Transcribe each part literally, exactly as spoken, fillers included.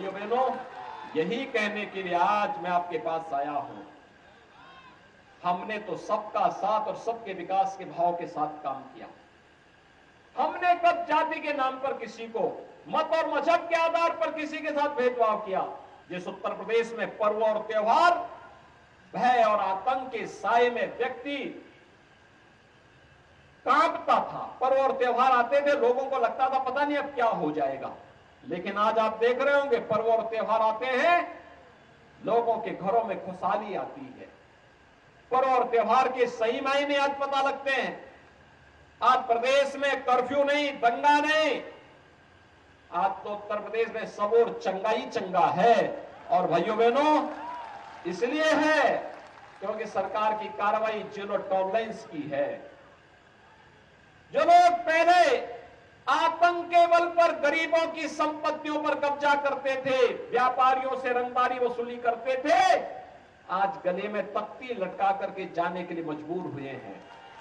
भाइयों बहनों, यही कहने के लिए आज मैं आपके पास आया हूं। हमने तो सबका साथ और सबके विकास के भाव के साथ काम किया। हमने कब जाति के नाम पर किसी को, मत और मजहब के आधार पर किसी के साथ भेदभाव किया? जिस उत्तर प्रदेश में पर्व और त्योहार भय और आतंक के साए में व्यक्ति कांपता था, पर्व और त्योहार आते थे, लोगों को लगता था पता नहीं अब क्या हो जाएगा। लेकिन आज आप देख रहे होंगे पर्व और त्योहार आते हैं, लोगों के घरों में खुशहाली आती है। पर्व और त्योहार के सही मायने आज पता लगते हैं। आज प्रदेश में कर्फ्यू नहीं, दंगा नहीं, आज तो उत्तर प्रदेश में सब और चंगा ही चंगा है। और भाइयों बहनों, इसलिए है क्योंकि सरकार की कार्रवाई जीरो टॉलरेंस की है। जो लोग पहले आतंक के बल पर गरीबों की संपत्तियों पर कब्जा करते थे, व्यापारियों से रंगदारी वसूली करते थे, आज गले में तख्ती लटका करके जाने के लिए मजबूर हुए हैं।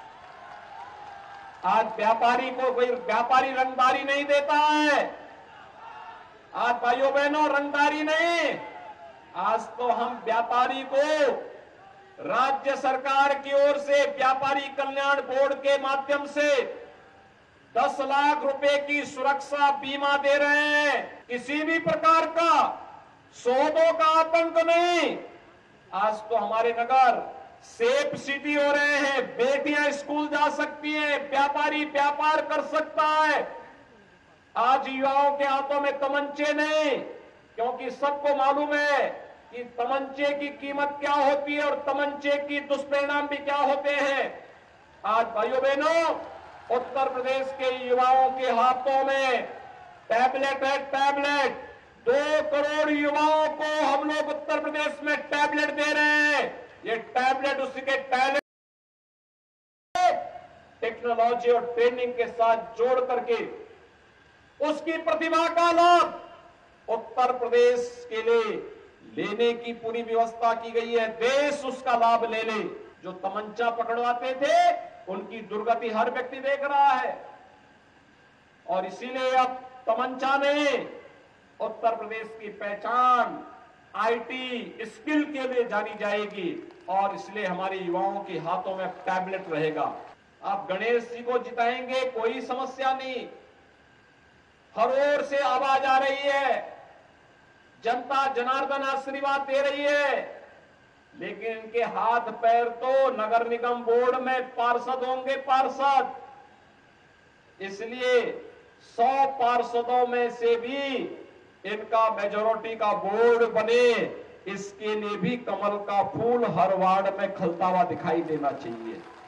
आज व्यापारी को कोई व्यापारी रंगदारी नहीं देता है। आज भाइयों बहनों रंगदारी नहीं, आज तो हम व्यापारी को राज्य सरकार की ओर से व्यापारी कल्याण बोर्ड के माध्यम से दस लाख रुपए की सुरक्षा बीमा दे रहे हैं। किसी भी प्रकार का सौदों का आतंक नहीं। आज तो हमारे नगर सेफ सिटी हो रहे हैं, बेटियां स्कूल जा सकती हैं, व्यापारी व्यापार कर सकता है। आज युवाओं के हाथों में तमंचे नहीं, क्योंकि सबको मालूम है कि तमंचे की कीमत क्या होती है और तमंचे की दुष्परिणाम भी क्या होते हैं। आज भाइयों बहनों, उत्तर प्रदेश के युवाओं के हाथों में टैबलेट है, टैबलेट। दो करोड़ युवाओं को हम लोग उत्तर प्रदेश में टैबलेट दे रहे हैं। ये टैबलेट उसी के टैलेंट, टेक्नोलॉजी और ट्रेनिंग के साथ जोड़ करके उसकी प्रतिभा का लाभ उत्तर प्रदेश के लिए लेने की पूरी व्यवस्था की गई है। देश उसका लाभ ले ले। जो तमंचा पकड़वाते थे उनकी दुर्गति हर व्यक्ति देख रहा है, और इसीलिए अब तमंचा नहीं, उत्तर प्रदेश की पहचान आईटी स्किल के लिए जानी जाएगी, और इसलिए हमारे युवाओं के हाथों में टैबलेट रहेगा। आप गणेश जी को जिताएंगे, कोई समस्या नहीं। हर ओर से आवाज आ रही है, जनता जनार्दन आशीर्वाद दे रही है, लेकिन इनके हाथ पैर तो नगर निगम बोर्ड में पार्षद होंगे, पार्षद। इसलिए सौ पार्षदों में से भी इनका मेजोरिटी का बोर्ड बने, इसके लिए भी कमल का फूल हर वार्ड में खिलता हुआ दिखाई देना चाहिए।